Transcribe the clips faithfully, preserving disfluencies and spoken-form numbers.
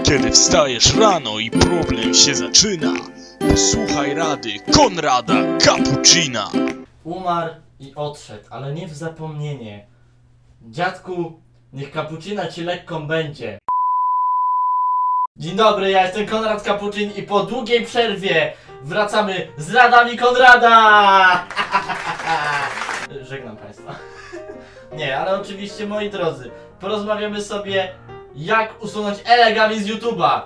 Kiedy wstajesz rano i problem się zaczyna, posłuchaj rady Konrada Cappuccina. Umarł i odszedł, ale nie w zapomnienie. Dziadku, niech cappuccina ci lekką będzie. Dzień dobry, ja jestem Konrad Cappuccin i po długiej przerwie wracamy z radami Konrada! Żegnam Państwa. Nie, ale oczywiście, moi drodzy, porozmawiamy sobie, jak usunąć elegami z YouTube'a.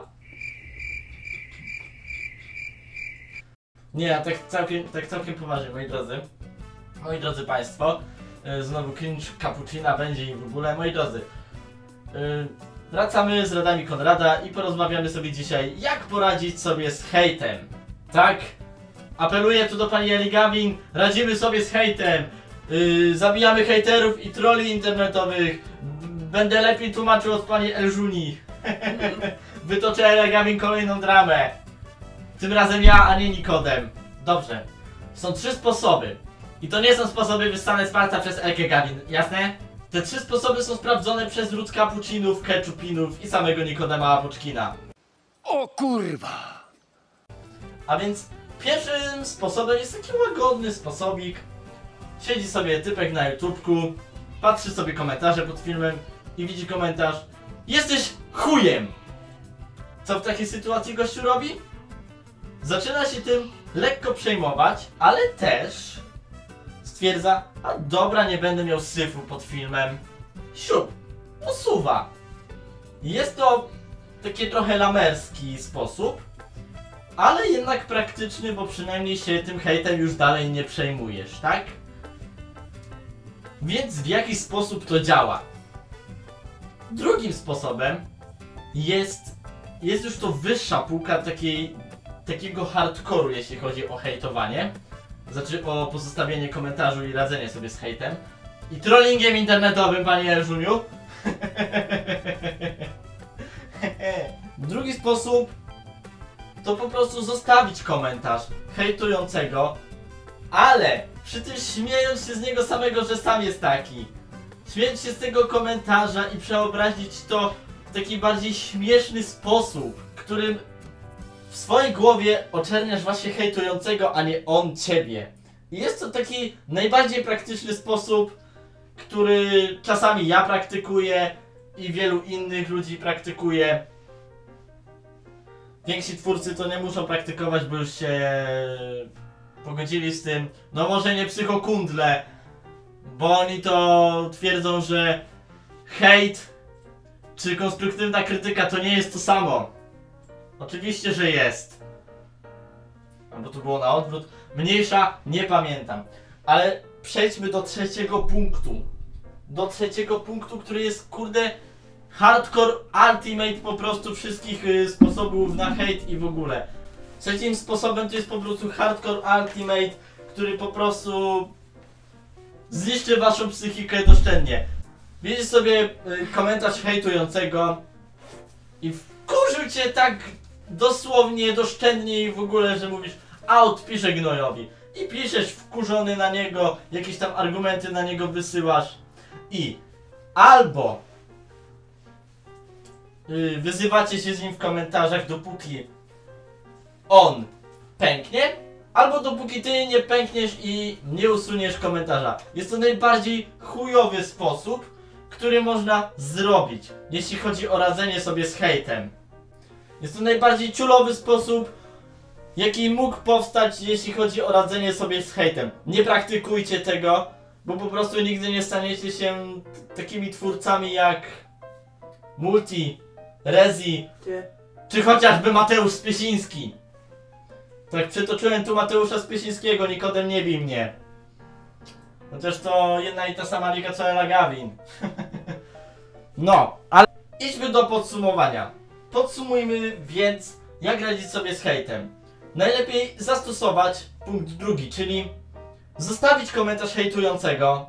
Nie, tak całkiem, tak całkiem poważnie, moi drodzy. Moi drodzy Państwo, yy, znowu cringe Cappuccina będzie i w ogóle, moi drodzy. Yy, wracamy z radami Konrada i porozmawiamy sobie dzisiaj, jak poradzić sobie z hejtem. Tak? Apeluję tu do pani Eli Gavin, radzimy sobie z hejtem. Yy, zabijamy hejterów i trolli internetowych. Będę lepiej tłumaczył od pani Elżuni. Wytoczę Eli Gavin kolejną dramę. Tym razem ja, a nie Nikodem. Dobrze. Są trzy sposoby. I to nie są sposoby wyssane z palca przez Elkę Gavin, jasne? Te trzy sposoby są sprawdzone przez ród Cappuccinów, Ketchupinów i samego Nikodema Apoczkina. O kurwa! A więc pierwszym sposobem jest taki łagodny sposobik. Siedzi sobie typek na YouTubku, patrzy sobie komentarze pod filmem i widzi komentarz: jesteś chujem! Co w takiej sytuacji gościu robi? Zaczyna się tym lekko przejmować, ale też stwierdza: a dobra, nie będę miał syfu pod filmem. Siup, usuwa. Jest to taki trochę lamerski sposób, ale jednak praktyczny, bo przynajmniej się tym hejtem już dalej nie przejmujesz, tak? Więc w jaki sposób to działa? Drugim sposobem jest, jest już to wyższa półka takiej, takiego hardkoru, jeśli chodzi o hejtowanie. Znaczy o pozostawienie komentarzu i radzenie sobie z hejtem. I trollingiem internetowym, panie Elżuniu. Drugi sposób to po prostu zostawić komentarz hejtującego, ale przy tym śmiejąc się z niego samego, że sam jest taki. Śmiejąc się z tego komentarza i przeobrazić to w taki bardziej śmieszny sposób, którym w swojej głowie oczerniasz właśnie hejtującego, a nie on ciebie. I jest to taki najbardziej praktyczny sposób, który czasami ja praktykuję i wielu innych ludzi praktykuje. Więksi twórcy to nie muszą praktykować, bo już się pogodzili z tym. No może nie psychokundle, bo oni to twierdzą, że hejt czy konstruktywna krytyka to nie jest to samo. Oczywiście, że jest. Albo to było na odwrót. Mniejsza, nie pamiętam. Ale przejdźmy do trzeciego punktu. Do trzeciego punktu, który jest, kurde, hardcore ultimate po prostu wszystkich y, sposobów na hejt i w ogóle. Trzecim sposobem to jest po prostu hardcore ultimate, który po prostu zniszczy waszą psychikę doszczętnie. Widzisz sobie y, komentarz hejtującego i wkurzył cię tak dosłownie, doszczędnie i w ogóle, że mówisz: a odpiszę gnojowi. I piszesz wkurzony na niego, jakieś tam argumenty na niego wysyłasz. I albo yy, wyzywacie się z nim w komentarzach, dopóki on pęknie, albo dopóki ty nie pękniesz i nie usuniesz komentarza. Jest to najbardziej chujowy sposób, który można zrobić, jeśli chodzi o radzenie sobie z hejtem. Jest to najbardziej ciulowy sposób, jaki mógł powstać, jeśli chodzi o radzenie sobie z hejtem. Nie praktykujcie tego, bo po prostu nigdy nie staniecie się takimi twórcami jak Multi, Rezi, czy chociażby Mateusz Spiesiński. Tak, przytoczyłem tu Mateusza Spiesińskiego, Nikodem nie bij mnie. Chociaż to jedna i ta sama liga co Ela Gavin. No, ale idźmy do podsumowania. Podsumujmy więc, jak radzić sobie z hejtem. Najlepiej zastosować punkt drugi, czyli zostawić komentarz hejtującego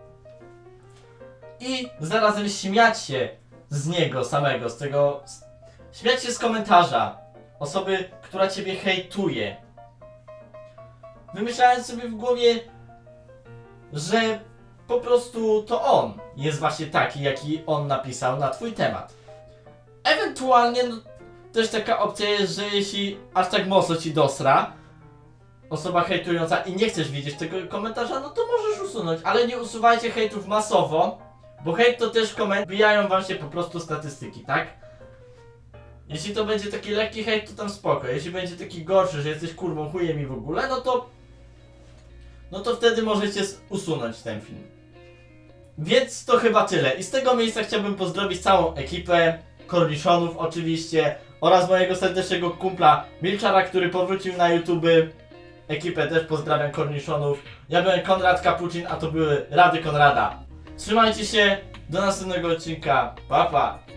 i zarazem śmiać się z niego samego, z tego... Śmiać się z komentarza osoby, która ciebie hejtuje. Wymyślając sobie w głowie, że po prostu to on jest właśnie taki, jaki on napisał na twój temat. Ewentualnie no, też taka opcja jest, że jeśli aż tak mocno ci dosra osoba hejtująca i nie chcesz widzieć tego komentarza, no to możesz usunąć, ale nie usuwajcie hejtów masowo, bo hejt to też komentarze, bijają wam się po prostu statystyki, tak? Jeśli to będzie taki lekki hejt, to tam spoko, jeśli będzie taki gorszy, że jesteś kurwą, chujem i w ogóle, no to no to wtedy możecie usunąć ten film. Więc to chyba tyle. I z tego miejsca chciałbym pozdrowić całą ekipę, Korniszonów oczywiście, oraz mojego serdecznego kumpla Milczara, który powrócił na YouTube. Ekipę też pozdrawiam, Korniszonów. Ja byłem Konrad Kapucin, a to były Rady Konrada. Trzymajcie się, do następnego odcinka, pa pa!